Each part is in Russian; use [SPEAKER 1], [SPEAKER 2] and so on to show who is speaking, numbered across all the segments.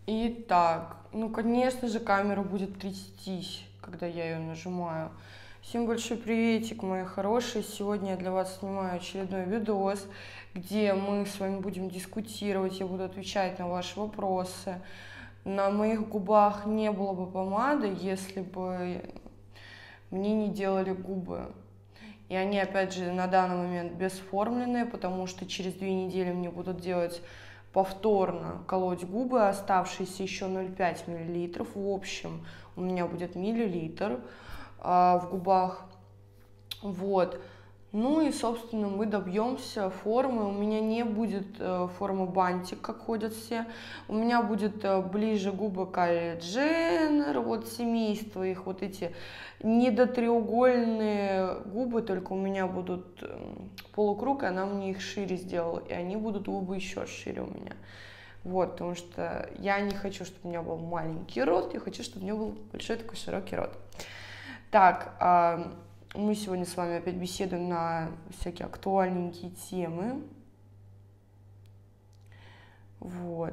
[SPEAKER 1] Итак, ну, конечно же, камера будет трястись, когда я ее нажимаю. Всем большой приветик, мои хорошие. Сегодня я для вас снимаю очередной видос, где мы с вами будем дискутировать, я буду отвечать на ваши вопросы. На моих губах не было бы помады, если бы мне не делали губы. И они, опять же, на данный момент бесформенные, потому что через 2 недели мне будут делать повторно колоть губы, оставшиеся еще 0,5 мл. В общем, у меня будет миллилитр в губах. Вот. Ну и, собственно, мы добьемся формы. У меня не будет формы бантик, как ходят все. У меня будет ближе губы Кайли Дженнер, вот семейство их, вот эти недотреугольные губы, только у меня будут полукруг, и она мне их шире сделала, и они будут губы еще шире у меня. Вот, потому что я не хочу, чтобы у меня был маленький рот, я хочу, чтобы у меня был большой такой широкий рот. Так, мы сегодня с вами опять беседуем на всякие актуальненькие темы. Вот.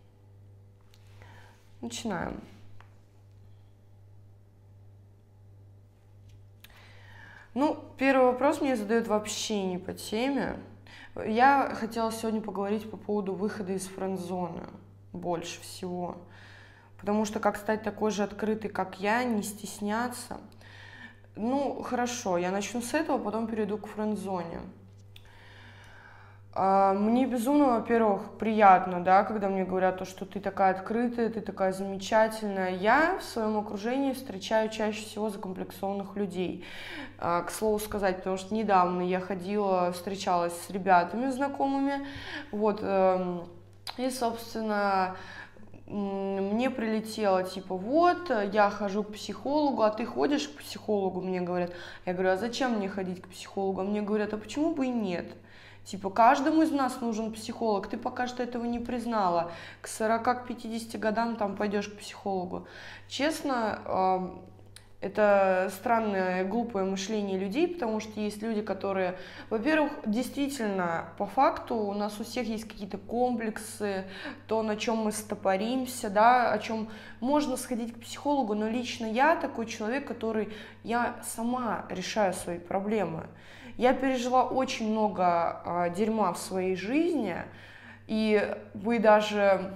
[SPEAKER 1] Начинаем. Ну, первый вопрос мне задают вообще не по теме. Я хотела сегодня поговорить по поводу выхода из френд-зоны больше всего. Потому что как стать такой же открытой, как я, не стесняться. Ну, хорошо, я начну с этого, потом перейду к френд-зоне. Мне безумно, во-первых, приятно, да, когда мне говорят, что ты такая открытая, ты такая замечательная. Я в своем окружении встречаю чаще всего закомплексованных людей. К слову сказать, потому что недавно я встречалась с ребятами знакомыми, вот, и, собственно, мне прилетело, типа, вот, я хожу к психологу, а ты ходишь к психологу, мне говорят. Я говорю, а зачем мне ходить к психологу? А мне говорят, а почему бы и нет? Типа, каждому из нас нужен психолог, ты пока что этого не признала. К 40-50 годам там пойдешь к психологу. Честно, это странное, глупое мышление людей, потому что есть люди, которые, во-первых, действительно, по факту у нас у всех есть какие-то комплексы, то, на чем мы стопоримся, да, о чем можно сходить к психологу, но лично я такой человек, я сама решаю свои проблемы. Я пережила очень много дерьма в своей жизни, и вы даже...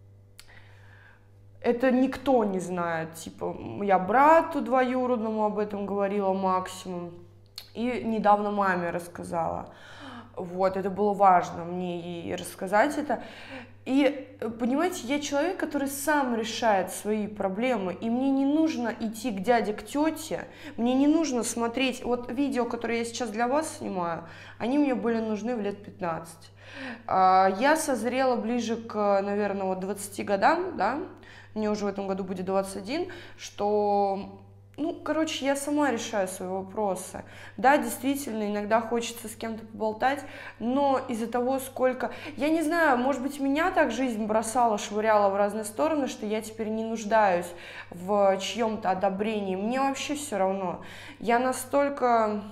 [SPEAKER 1] Это никто не знает, типа, я брату двоюродному об этом говорила максимум, и недавно маме рассказала. Вот, это было важно мне ей рассказать это. И, понимаете, я человек, который сам решает свои проблемы, и мне не нужно идти к дяде, к тете, мне не нужно смотреть, вот видео, которые я сейчас для вас снимаю, они мне были нужны в лет 15. Я созрела ближе к, наверное, вот 20 годам, да, мне уже в этом году будет 21, что, ну, короче, я сама решаю свои вопросы. Да, действительно, иногда хочется с кем-то поболтать, но из-за того, сколько... Я не знаю, может быть, меня так жизнь бросала, швыряла в разные стороны, что я теперь не нуждаюсь в чьем-то одобрении. Мне вообще все равно. Я настолько...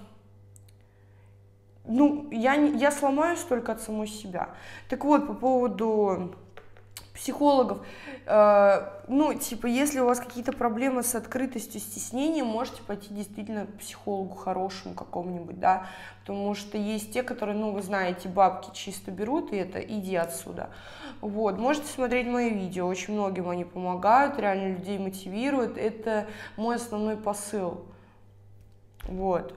[SPEAKER 1] Ну, я сломаюсь только от самой себя. Так вот, по поводу... психологов, ну, типа, если у вас какие-то проблемы с открытостью, стеснением, можете пойти действительно к психологу хорошему какому-нибудь, да, потому что есть те, которые, ну, вы знаете, бабки чисто берут, и это иди отсюда. Вот, можете смотреть мои видео, очень многим они помогают, реально людей мотивируют, это мой основной посыл, вот.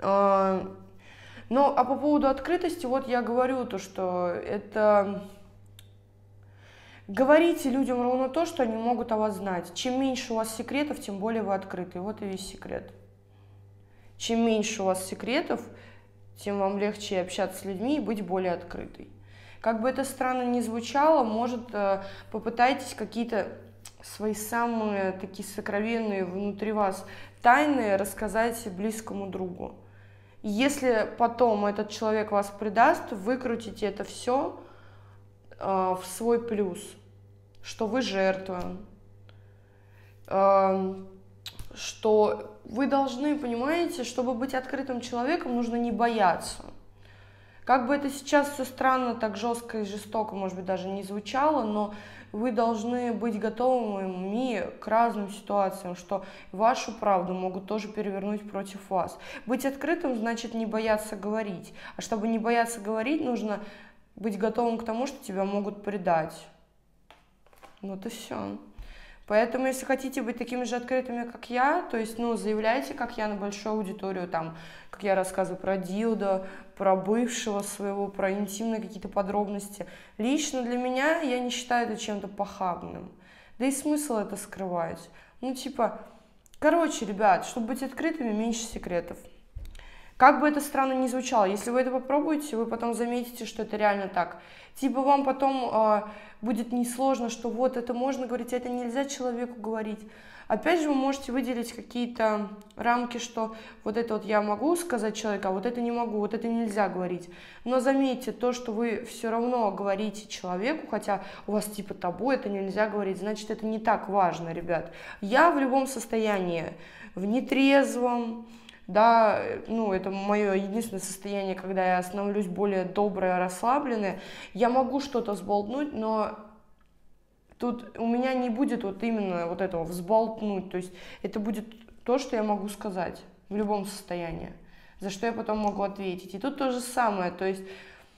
[SPEAKER 1] Ну, а по поводу открытости, вот я говорю то, что это... Говорите людям ровно то, что они могут о вас знать. Чем меньше у вас секретов, тем более вы открыты. Вот и весь секрет. Чем меньше у вас секретов, тем вам легче общаться с людьми и быть более открытой. Как бы это странно ни звучало, может, попытайтесь какие-то свои самые такие сокровенные внутри вас тайны рассказать близкому другу. И если потом этот человек вас предаст, выкрутите это все в свой плюс, что вы жертва, что вы должны, понимаете, чтобы быть открытым человеком, нужно не бояться. Как бы это сейчас все странно, так жестко и жестоко, может быть, даже не звучало, но вы должны быть готовыми к разным ситуациям, что вашу правду могут тоже перевернуть против вас. Быть открытым значит не бояться говорить. А чтобы не бояться говорить, нужно быть готовым к тому, что тебя могут предать. Вот и все. Поэтому, если хотите быть такими же открытыми, как я, то есть, заявляйте, как я, на большую аудиторию, там, как я рассказываю про дилдо, про бывшего своего, про интимные какие-то подробности. Лично для меня я не считаю это чем-то похабным. Да и смысл это скрывать. Короче, ребят, чтобы быть открытыми, меньше секретов. Как бы это странно ни звучало, если вы это попробуете, вы потом заметите, что это реально так. Вам потом будет несложно, что вот это можно говорить, а это нельзя человеку говорить. Опять же, вы можете выделить какие-то рамки, что вот это вот я могу сказать человеку, а вот это не могу, вот это нельзя говорить. Но заметьте, то, что вы все равно говорите человеку, хотя у вас табу, это нельзя говорить, значит, это не так важно, ребят. Я в любом состоянии, в нетрезвом, да, это мое единственное состояние, когда я становлюсь более доброй, расслабленной, я могу что-то взболтнуть, но тут у меня не будет именно этого взболтнуть, то есть это будет то, что я могу сказать в любом состоянии, за что я потом могу ответить. И тут то же самое, то есть,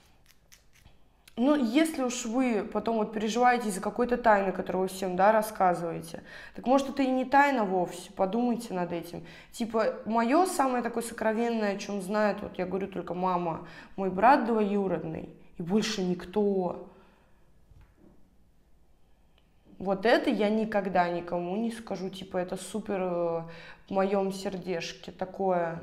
[SPEAKER 1] если уж вы потом переживаете из-за какой-то тайны, которую вы всем, рассказываете, так может это и не тайна вовсе, подумайте над этим. Мое самое такое сокровенное, о чем знает, я говорю только мама, мой брат двоюродный, и больше никто. Вот это я никогда никому не скажу, это супер в моем сердечке, такое.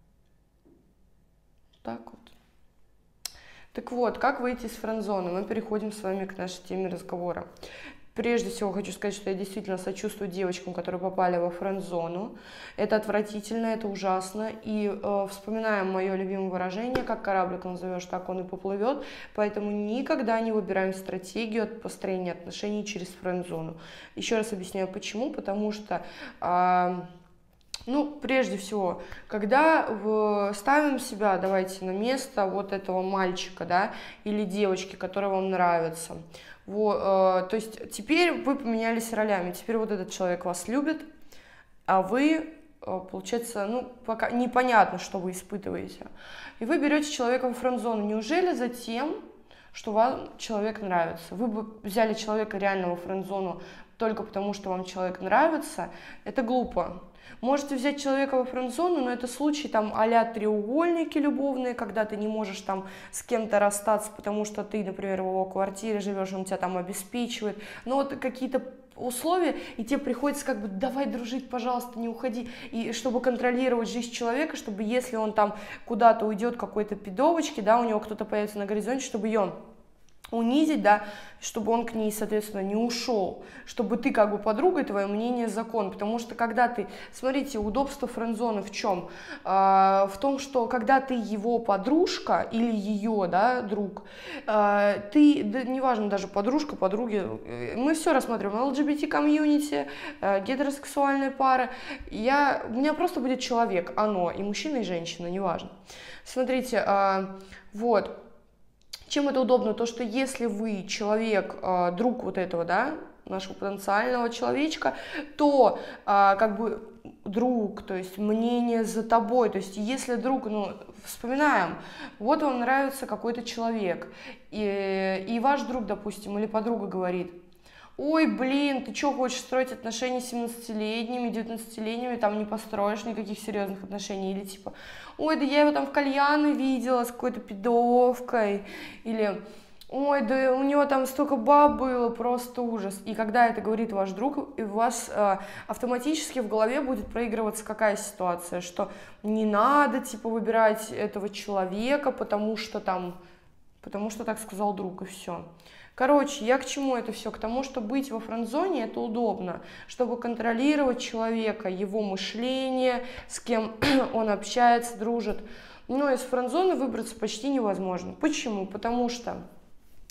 [SPEAKER 1] Так вот. Так вот, как выйти из френд-зоны? Мы переходим с вами к нашей теме разговора. Прежде всего хочу сказать, что я действительно сочувствую девочкам, которые попали во френд-зону. Это отвратительно, это ужасно. И вспоминаем мое любимое выражение, как кораблик назовешь, так он и поплывет. Поэтому никогда не выбираем стратегию построения отношений через френд-зону. Еще раз объясняю, почему. Потому что... прежде всего, когда ставим себя, давайте, на место вот этого мальчика, или девочки, которая вам нравится. То есть теперь вы поменялись ролями, теперь вот этот человек вас любит, а вы, получается, пока непонятно, что вы испытываете. И вы берете человека во френд-зону. Неужели за тем, что вам человек нравится? Вы бы взяли человека реально во френд-зону только потому, что вам человек нравится? Это глупо. Можете взять человека во френд-зону, но это случай а-ля треугольники любовные, когда ты не можешь с кем-то расстаться, потому что ты, например, в его квартире живешь, он тебя обеспечивает. Но какие-то условия, и тебе приходится давай дружить, пожалуйста, не уходи. И чтобы контролировать жизнь человека, чтобы если он куда-то уйдет какой-то пидовочки, у него кто-то появится на горизонте, чтобы ее унизить, чтобы он к ней, соответственно, не ушел, чтобы ты подруга, и твое мнение закон, потому что когда ты, смотрите, удобство френд-зоны в чем? В том, что когда ты его подружка или ее, друг, ты, неважно даже подружка, подруги, мы все рассматриваем, ЛГБТ-комьюнити, гетеросексуальные пары, у меня просто будет человек, оно, и мужчина, и женщина, неважно. Смотрите, чем это удобно? То, что если вы человек, друг вот этого, нашего потенциального человечка, то друг, то есть мнение за тобой, то есть если друг, вспоминаем, вот вам нравится какой-то человек, и ваш друг, допустим, или подруга говорит: ой, блин, ты что, хочешь строить отношения с 17-летними, 19-летними, не построишь никаких серьезных отношений, или ой, да я его в кальяне видела с какой-то пидовкой, или ой, да у него столько баб было, просто ужас. И когда это говорит ваш друг, у вас автоматически в голове будет проигрываться какая ситуация, что не надо, выбирать этого человека, потому что так сказал друг, и все. Короче, я к чему это все? К тому, что быть во френд-зоне это удобно, чтобы контролировать человека, его мышление, с кем он общается, дружит. Но из френд-зоны выбраться почти невозможно. Почему? Потому что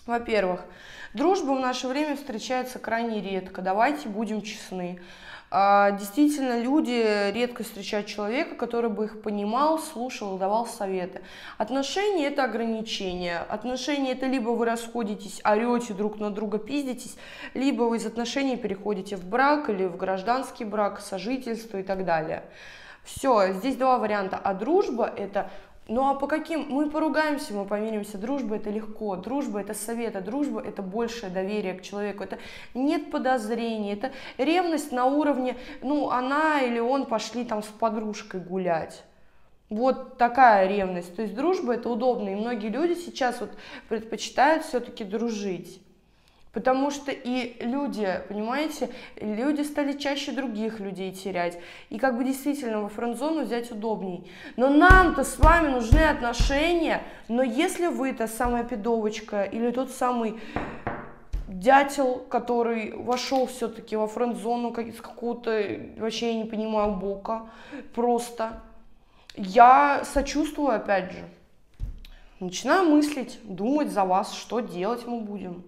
[SPEAKER 1] Во-первых, дружба в наше время встречается крайне редко, давайте будем честны. Действительно, люди редко встречают человека, который бы их понимал, слушал, давал советы. Отношения – это ограничения. Отношения – это либо вы расходитесь, орете друг на друга, пиздитесь, либо вы из отношений переходите в брак или в гражданский брак, сожительство и так далее. Все, здесь два варианта. А дружба – это… Ну а по каким? Мы поругаемся, мы помиримся. Дружба – это легко, дружба – это совет, а дружба – это большее доверие к человеку. Это нет подозрений, это ревность на уровне, ну, она или он пошли там с подружкой гулять. Вот такая ревность. То есть дружба – это удобно, и многие люди сейчас вот предпочитают все-таки дружить. Потому что и люди, понимаете, люди стали чаще других людей терять. И как бы действительно во френд-зону взять удобней. Но нам-то с вами нужны отношения. Но если вы та самая пидовочка или тот самый дятел, который вошел все-таки во френд-зону с какого-то, вообще я не понимаю, бока, просто, я сочувствую опять же. Начинаю мыслить, думать за вас, что делать мы будем.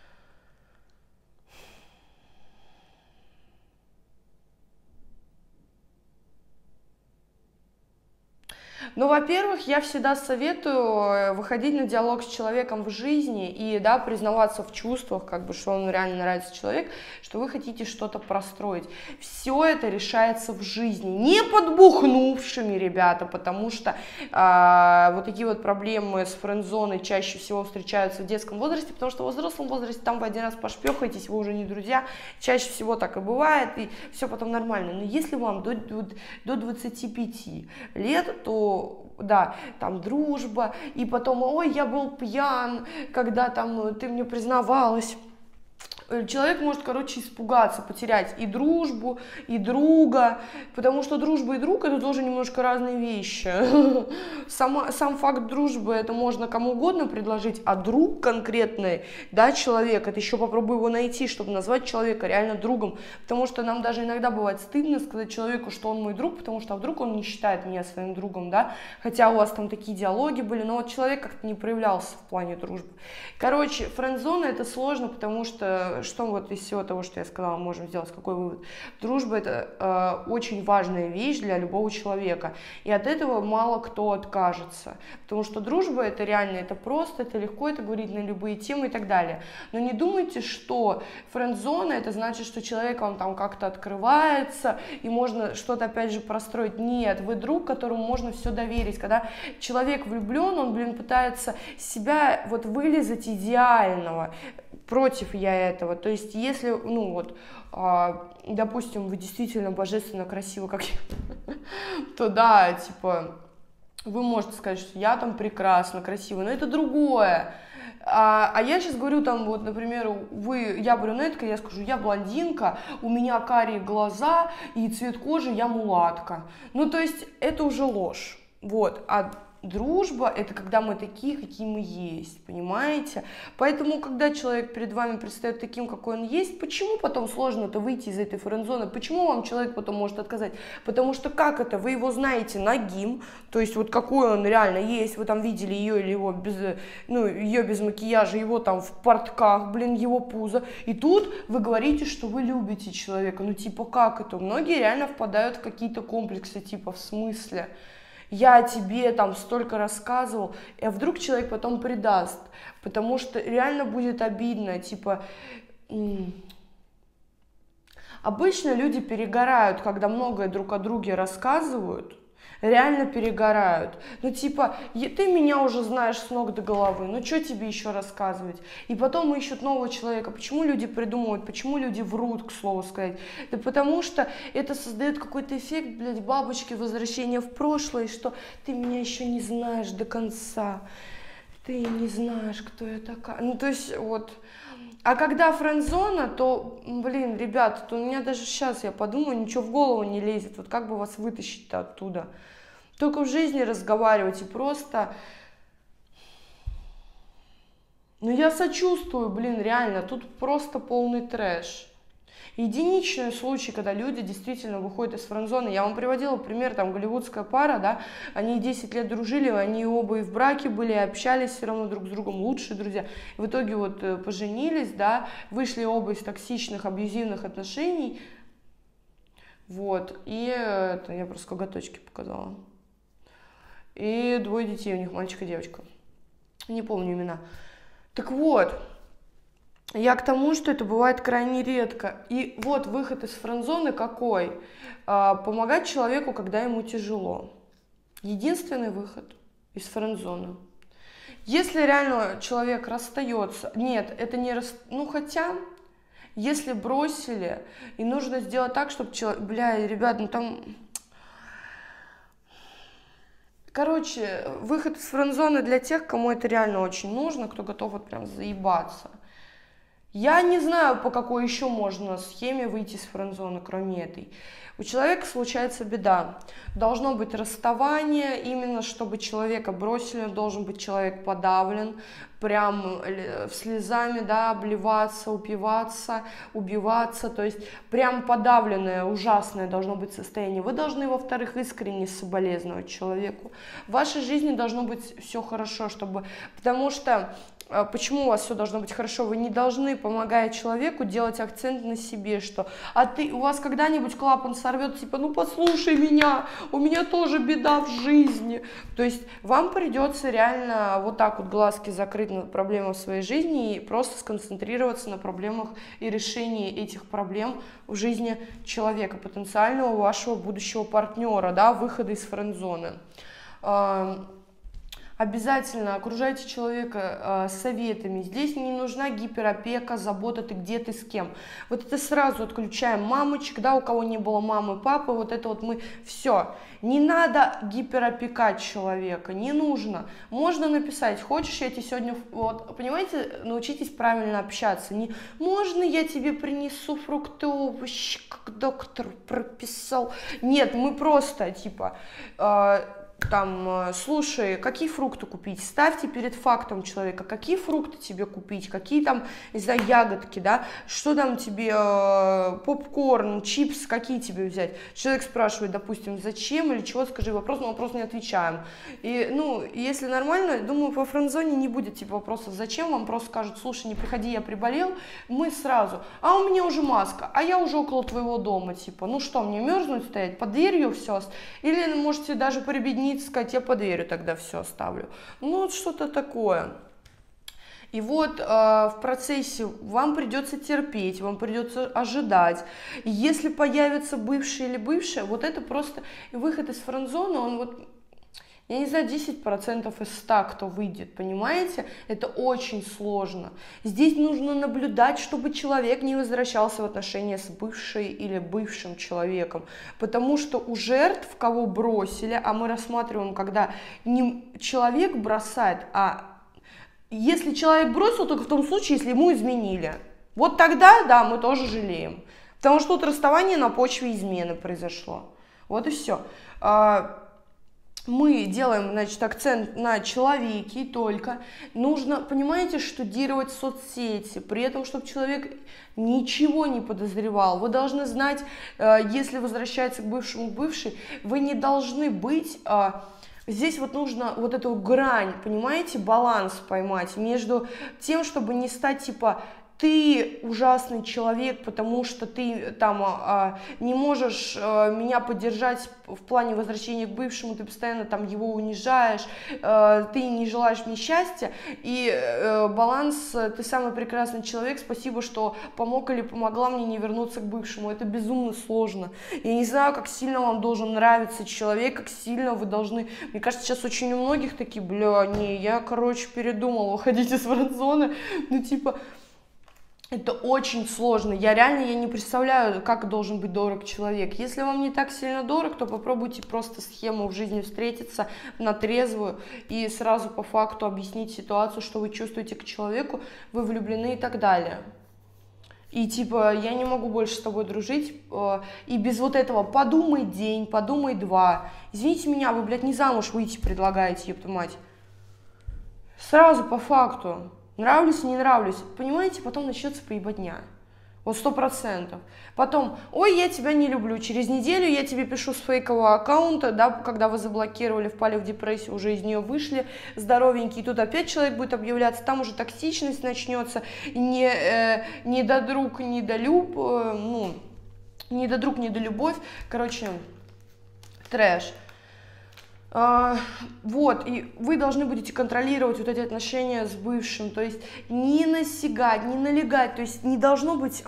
[SPEAKER 1] Ну, во-первых, я всегда советую выходить на диалог с человеком в жизни и, да, признаваться в чувствах, как бы, что вам реально нравится человек, что вы хотите что-то простроить. Все это решается в жизни, не подбухнувшими, ребята, потому что вот такие вот проблемы с френд-зоной чаще всего встречаются в детском возрасте, потому что в взрослом возрасте там вы один раз пошпехаетесь, вы уже не друзья, чаще всего так и бывает, и все потом нормально. Но если вам до 25 лет, то да, там дружба, и потом, ой, я был пьян, когда там ты мне признавалась. Человек может, короче, испугаться, потерять и дружбу, и друга, потому что дружба и друг – это тоже немножко разные вещи. Сам факт дружбы – это можно кому угодно предложить, а друг конкретный, да, человек, это еще попробуй его найти, чтобы назвать человека реально другом, потому что нам даже иногда бывает стыдно сказать человеку, что он мой друг, потому что вдруг он не считает меня своим другом, да, хотя у вас там такие диалоги были, но вот человек как-то не проявлялся в плане дружбы. Короче, френд-зона – это сложно, потому что вот из всего того, что я сказала, можем сделать какой вывод? Дружба – это очень важная вещь для любого человека, и от этого мало кто откажется, потому что дружба – это реально, это просто, это легко, это говорить на любые темы и так далее. Но не думайте, что френд-зона – это значит, что человек, он там как-то открывается, и можно что-то опять же простроить. Нет, вы друг, которому можно все доверить. Когда человек влюблен, он, пытается себя вот вылизать идеального. Против я этого. То есть, если, ну вот, допустим, вы действительно божественно красивы, как я, то да, типа, вы можете сказать, что я там прекрасно, красиво, но это другое. А я сейчас говорю, там, вот, например, я брюнетка, я скажу, я блондинка, у меня карие глаза и цвет кожи, я мулатка. Ну, то есть, это уже ложь. Вот, дружба – это когда мы такие, какие мы есть, понимаете? Поэтому, когда человек перед вами предстает таким, какой он есть, почему потом сложно-то выйти из этой френд-зоны? Почему вам человек потом может отказать? Потому что как это? Вы его знаете нагим, то есть вот какой он реально есть, вы там видели ее или его без, ее без макияжа, его там в портках, его пузо, и тут вы говорите, что вы любите человека. Ну типа как это? Многие реально впадают в какие-то комплексы, типа в смысле? Я тебе там столько рассказывал, а вдруг человек потом предаст, потому что реально будет обидно, типа, обычно люди перегорают, когда многое друг о друге рассказывают, реально перегорают. Ну типа, ты меня уже знаешь с ног до головы, ну что тебе еще рассказывать? И потом ищут нового человека. Почему люди придумывают, почему люди врут, к слову сказать? Да потому что это создает какой-то эффект, бабочки, возвращения в прошлое, что ты меня еще не знаешь до конца. Ты не знаешь, кто я такая. Ну то есть вот... А когда френд-зона, то, ребята, то у меня даже сейчас, я подумаю, ничего в голову не лезет. Вот как бы вас вытащить-то оттуда? Только в жизни разговаривайте, просто... Ну я сочувствую, реально, тут просто полный трэш. Единичный случай, когда люди действительно выходят из френд-зоны. Я вам приводила пример, там, голливудская пара, да, они 10 лет дружили, они оба и в браке были, и общались все равно друг с другом, лучшие друзья. В итоге вот поженились, да, вышли оба из токсичных, абьюзивных отношений. Вот, и это я просто коготочки показала. И 2 детей у них, мальчик и девочка. Не помню имена. Так вот, я к тому, что это бывает крайне редко. И вот выход из френд-зоны какой? Помогать человеку, когда ему тяжело. Единственный выход из френд-зоны. Если реально человек расстается, нет, это не ну хотя, если бросили, и нужно сделать так, чтобы человек, бля, ребят, ну там... Короче, выход из френд-зоны для тех, кому это реально очень нужно, кто готов вот прям заебаться. Я не знаю, по какой еще можно схеме выйти из френд-зоны, кроме этой. У человека случается беда. Должно быть расставание, именно чтобы человека бросили, должен быть человек подавлен, прям слезами, да, обливаться, упиваться, убиваться, то есть прям подавленное, ужасное должно быть состояние. Вы должны, во-вторых, искренне соболезновать человеку. В вашей жизни должно быть все хорошо, чтобы, потому что почему у вас все должно быть хорошо? Вы не должны, помогая человеку, делать акцент на себе, что у вас когда-нибудь клапан сорвет, типа, ну послушай меня, у меня тоже беда в жизни. То есть вам придется реально вот так вот глазки закрыть на проблемы в своей жизни и просто сконцентрироваться на проблемах и решении этих проблем в жизни человека, потенциального вашего будущего партнера, да, выхода из френд-зоны. Обязательно окружайте человека советами. Здесь не нужна гиперопека, забота, ты где, ты с кем. Вот это сразу отключаем мамочек, да, у кого не было мамы, папы, вот это вот мы, все. Не надо гиперопекать человека, не нужно. Можно написать, хочешь, я тебе сегодня, вот, понимаете, научитесь правильно общаться. Не, можно я тебе принесу фрукты, овощи, как доктор прописал. Нет, мы просто, типа... там, слушай, какие фрукты купить, ставьте перед фактом человека, какие фрукты тебе купить, какие там, не знаю, ягодки, да, что там тебе, попкорн, чипсы, какие тебе взять. Человек спрашивает, допустим, зачем или чего, скажи вопрос, мы вопрос не отвечаем. И, ну, если нормально, думаю, по френд-зоне не будет типа вопросов, зачем, вам просто скажут, слушай, не приходи, я приболел, мы сразу, а у меня уже маска, а я уже около твоего дома, типа, ну что, мне мерзнуть стоять, под дверью все, или можете даже поребеднить, сказать, я под дверью тогда все оставлю. Ну, вот что-то такое. И вот в процессе вам придется терпеть, вам придется ожидать. И если появится бывший или бывшая, вот это просто выход из френд-зоны, он вот... Я не знаю, 10% из 100, кто выйдет, понимаете? Это очень сложно. Здесь нужно наблюдать, чтобы человек не возвращался в отношения с бывшей или бывшим человеком. Потому что у жертв, кого бросили, а мы рассматриваем, когда не человек бросает, а если человек бросил, только в том случае, если ему изменили. Вот тогда, да, мы тоже жалеем. Потому что тут расставание на почве измены произошло. Вот и все. Мы делаем, значит, акцент на человеке и только. Нужно, понимаете, штудировать соцсети, при этом, чтобы человек ничего не подозревал. Вы должны знать, если возвращается к бывшему бывшей, вы не должны быть... Здесь вот нужно вот эту грань, понимаете, баланс поймать между тем, чтобы не стать типа... Ты ужасный человек, потому что ты там не можешь меня поддержать в плане возвращения к бывшему, ты постоянно там его унижаешь, ты не желаешь мне счастья, и баланс, ты самый прекрасный человек, спасибо, что помог или помогла мне не вернуться к бывшему, это безумно сложно. Я не знаю, как сильно вам должен нравиться человек, как сильно вы должны, мне кажется, сейчас очень у многих такие, бля, не, я, короче, передумал уходить из френд-зоны, ну типа... Это очень сложно. Я не представляю, как должен быть дорог человек. Если вам не так сильно дорог, то попробуйте просто схему в жизни встретиться на трезвую и сразу по факту объяснить ситуацию, что вы чувствуете к человеку, вы влюблены и так далее. И типа, я не могу больше с тобой дружить, и без вот этого подумай день, подумай два. Извините меня, вы, блядь, не замуж выйти предлагаете, ёпта мать. Сразу по факту. Нравлюсь, не нравлюсь. Понимаете, потом начнется поебатня. Вот 100%. Потом, ой, я тебя не люблю. Через неделю я тебе пишу с фейкового аккаунта, да, когда вы заблокировали, впали в депрессию, уже из нее вышли здоровенькие. И тут опять человек будет объявляться, там уже токсичность начнется. Не до друг, не до люб, ну, не до друг, не до любовь. Короче, трэш. Вот, и вы должны будете контролировать вот эти отношения с бывшим, то есть не насягать, не налегать, то есть не должно быть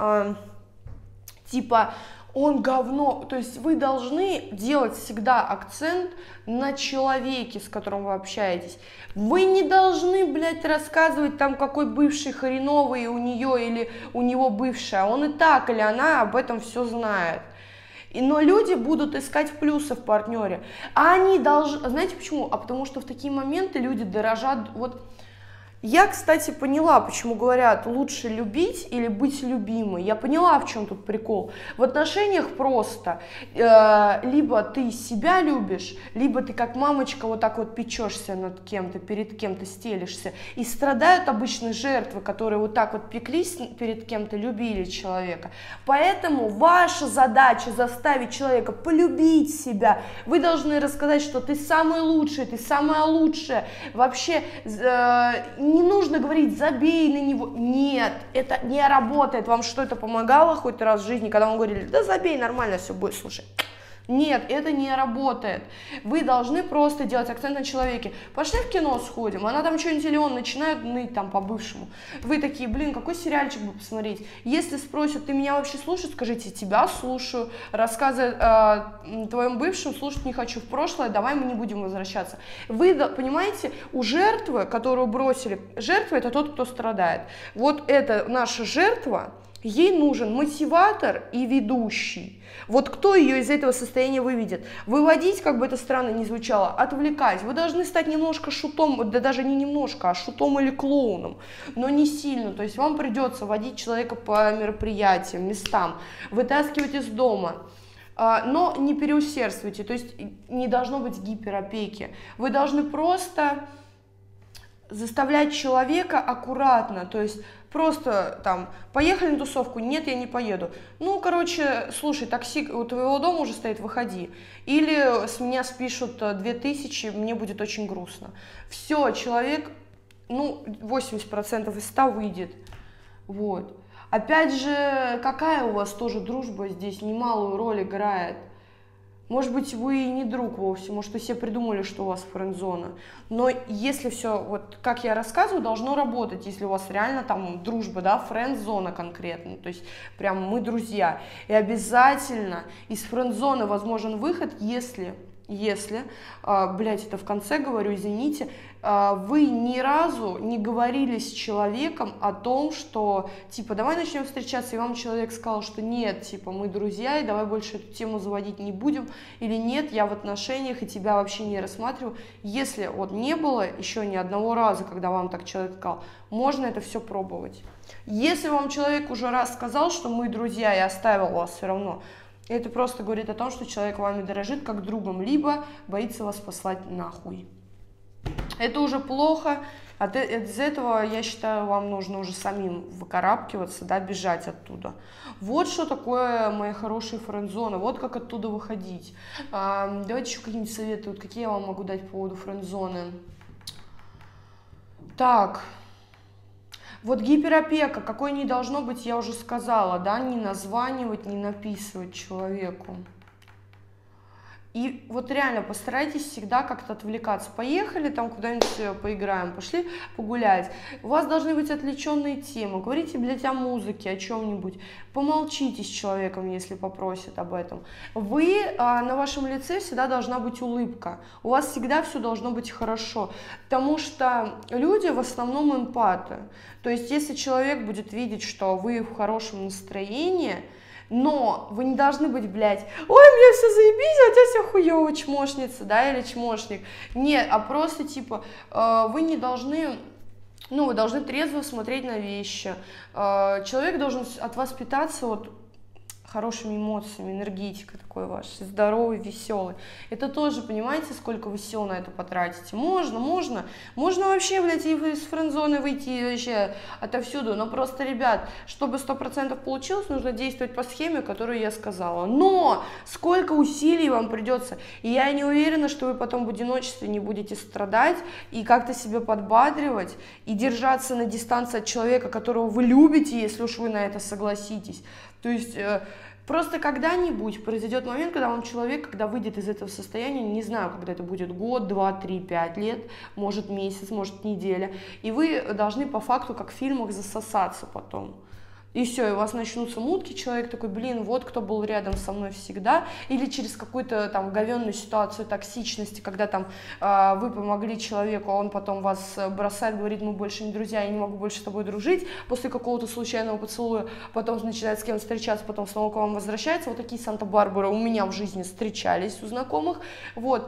[SPEAKER 1] типа он говно, то есть вы должны делать всегда акцент на человеке, с которым вы общаетесь. Вы не должны, блядь, рассказывать там, какой бывший хреновый у нее или у него бывшая, он и так или она об этом все знает. Но люди будут искать плюсы в партнере. А они должны... Знаете почему? А потому что в такие моменты люди дорожат... Вот я, кстати, поняла, почему говорят, лучше любить или быть любимой. Я поняла, в чем тут прикол. В отношениях просто либо ты себя любишь, либо ты как мамочка вот так вот печешься над кем-то, перед кем-то стелишься. И страдают обычно жертвы, которые вот так вот пеклись перед кем-то, любили человека. Поэтому ваша задача заставить человека полюбить себя. Вы должны рассказать, что ты самый лучший, ты самая лучшая. Вообще... не нужно говорить, забей на него. Нет, это не работает. Вам что, это помогало хоть раз в жизни, когда вам говорили, да забей, нормально все будет, слушай. Нет, это не работает. Вы должны просто делать акцент на человеке. Пошли в кино сходим, она там что-нибудь или он начинает ныть там по-бывшему. Вы такие, блин, какой сериальчик бы посмотреть? Если спросят, ты меня вообще слушаешь, скажите, тебя слушаю. Рассказы твоим бывшим слушать не хочу в прошлое, давай мы не будем возвращаться. Вы понимаете, у жертвы, которую бросили, жертва это тот, кто страдает. Вот это наша жертва. Ей нужен мотиватор и ведущий. Вот кто ее из этого состояния выведет? Выводить, как бы это странно ни звучало, отвлекать. Вы должны стать немножко шутом, да даже не немножко, а шутом или клоуном, но не сильно. То есть вам придется водить человека по мероприятиям, местам, вытаскивать из дома. Но не переусердствуйте, то есть не должно быть гиперопеки. Вы должны просто заставлять человека аккуратно, то есть просто там, поехали на тусовку, нет, я не поеду. Ну, короче, слушай, такси у твоего дома уже стоит, выходи. Или с меня спишут 2000, мне будет очень грустно. Все, человек, ну, 80% из 100 выйдет. Вот. Опять же, какая у вас тоже дружба здесь немалую роль играет. Может быть, вы и не друг вовсе, может, вы себе придумали, что у вас френд-зона. Но если все, вот как я рассказываю, должно работать, если у вас реально там дружба, да, френд-зона конкретно, то есть прям мы друзья. И обязательно из френд-зоны возможен выход, если, блядь, это в конце говорю, извините, вы ни разу не говорили с человеком о том, что, типа, давай начнем встречаться, и вам человек сказал, что нет, типа, мы друзья, и давай больше эту тему заводить не будем, или нет, я в отношениях, и тебя вообще не рассматриваю. Если вот не было еще ни одного раза, когда вам так человек сказал, можно это все пробовать. Если вам человек уже раз сказал, что мы друзья, и оставил вас все равно, это просто говорит о том, что человек вами дорожит как другом, либо боится вас послать нахуй. Это уже плохо, из этого, я считаю, вам нужно уже самим выкарабкиваться, да, бежать оттуда. Вот что такое мои хорошие френд-зоны, вот как оттуда выходить. Давайте еще какие-нибудь советы, вот какие я вам могу дать по поводу френд-зоны. Так, вот гиперопека, какой не должно быть, я уже сказала, да, не названивать, не написывать человеку. И вот реально постарайтесь всегда как-то отвлекаться. Поехали там куда-нибудь поиграем, пошли погулять. У вас должны быть отвлеченные темы. Говорите, блядь, о музыке, о чем-нибудь. Помолчите с человеком, если попросят об этом. На вашем лице всегда должна быть улыбка. У вас всегда все должно быть хорошо. Потому что люди в основном эмпаты. То есть если человек будет видеть, что вы в хорошем настроении, но вы не должны быть, блядь, ой, у меня все заебись, а у тебя все хуёво, чмошница, да, или чмошник. Нет, а просто, типа, вы не должны, ну, вы должны трезво смотреть на вещи. Человек должен от вас питаться вот хорошими эмоциями, энергетика такой ваш, здоровый, веселый. Это тоже, понимаете, сколько вы сил на это потратите? Можно вообще, блядь, и из френд-зоны выйти вообще отовсюду, но просто, ребят, чтобы 100% получилось, нужно действовать по схеме, которую я сказала. Но сколько усилий вам придется, и я не уверена, что вы потом в одиночестве не будете страдать и как-то себя подбадривать и держаться на дистанции от человека, которого вы любите, если уж вы на это согласитесь. То есть просто когда-нибудь произойдет момент, когда вам человек, когда выйдет из этого состояния, не знаю, когда это будет, год, 2, 3, 5 лет, может месяц, может неделя, и вы должны по факту, как в фильмах, засосаться потом. И все, и у вас начнутся мутки, человек такой, блин, вот кто был рядом со мной всегда, или через какую-то там говенную ситуацию токсичности, когда там вы помогли человеку, а он потом вас бросает, говорит, мы больше не друзья, я не могу больше с тобой дружить, после какого-то случайного поцелуя, потом начинает с кем встречаться, потом снова к вам возвращается, вот такие Санта-Барбары у меня в жизни встречались у знакомых, вот,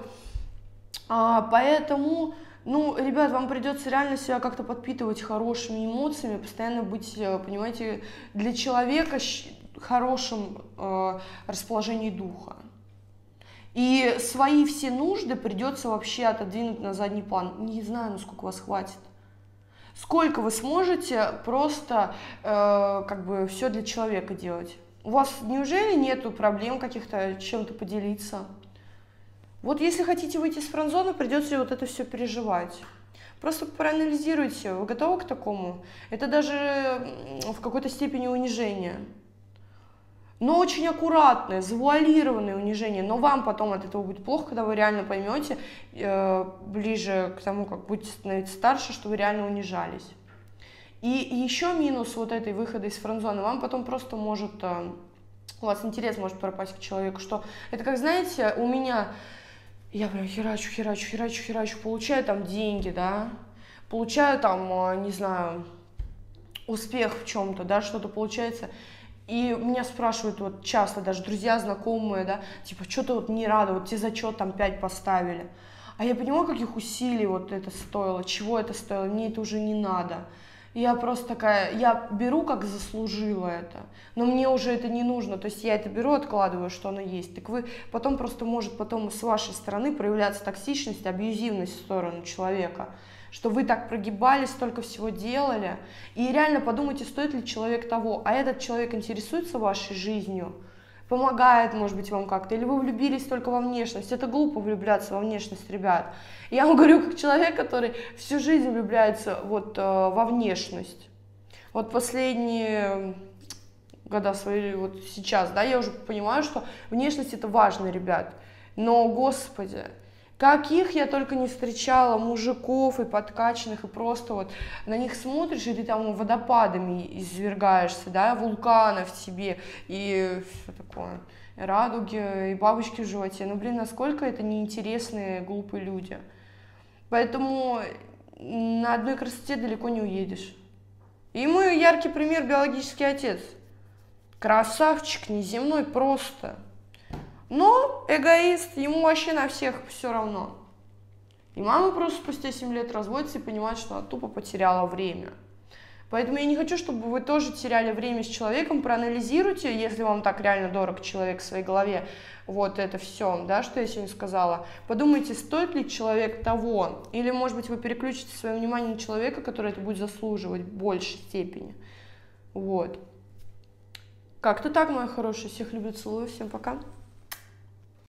[SPEAKER 1] поэтому... Ну, ребят, вам придется реально себя как-то подпитывать хорошими эмоциями, постоянно быть, понимаете, для человека хорошим расположении духа. И свои все нужды придется вообще отодвинуть на задний план. Не знаю, насколько вас хватит. Сколько вы сможете просто как бы все для человека делать? У вас неужели нету проблем каких-то чем-то поделиться? Вот если хотите выйти из френд-зоны, придется вот это все переживать. Просто проанализируйте, вы готовы к такому? Это даже в какой-то степени унижение. Но очень аккуратное, завуалированное унижение. Но вам потом от этого будет плохо, когда вы реально поймете, ближе к тому, как будете становиться старше, что вы реально унижались. И еще минус вот этой выхода из френд-зоны, вам потом просто может, у вас интерес может пропасть к человеку, что это как, знаете, у меня... Я прям херачу, получаю там деньги, да, получаю там, не знаю, успех в чем-то, да, что-то получается. И меня спрашивают вот часто, даже друзья, знакомые, да, типа, что ты вот не рада, вот тебе зачет там 5 поставили. А я понимаю, каких усилий вот это стоило, чего это стоило, мне это уже не надо. Я просто такая, я беру, как заслужила это, но мне уже это не нужно, то есть я это беру, откладываю, что оно есть. Так вы потом просто может потом с вашей стороны проявляться токсичность, абьюзивность в сторону человека, что вы так прогибались, столько всего делали, и реально подумайте, стоит ли человек того, а этот человек интересуется вашей жизнью, помогает, может быть, вам как-то, или вы влюбились только во внешность. Это глупо влюбляться во внешность, ребят. Я вам говорю, как человек, который всю жизнь влюбляется вот во внешность. Вот последние года свои, вот сейчас, да, я уже понимаю, что внешность это важно, ребят. Но, господи, каких я только не встречала мужиков и подкачанных, и просто вот на них смотришь, и ты там водопадами извергаешься, да, вулканов в себе, и все такое, радуги, и бабочки в животе. Ну, блин, насколько это неинтересные, глупые люди. Поэтому на одной красоте далеко не уедешь. И мой яркий пример — биологический отец. Красавчик, неземной просто. Но эгоист, ему вообще на всех все равно. И мама просто спустя 7 лет разводится и понимает, что она тупо потеряла время. Поэтому я не хочу, чтобы вы тоже теряли время с человеком. Проанализируйте, если вам так реально дорог человек в своей голове, вот это все, да, что я сегодня сказала. Подумайте, стоит ли человек того, или, может быть, вы переключите свое внимание на человека, который это будет заслуживать в большей степени. Вот. Как-то так, мои хорошие. Всех люблю, целую. Всем пока.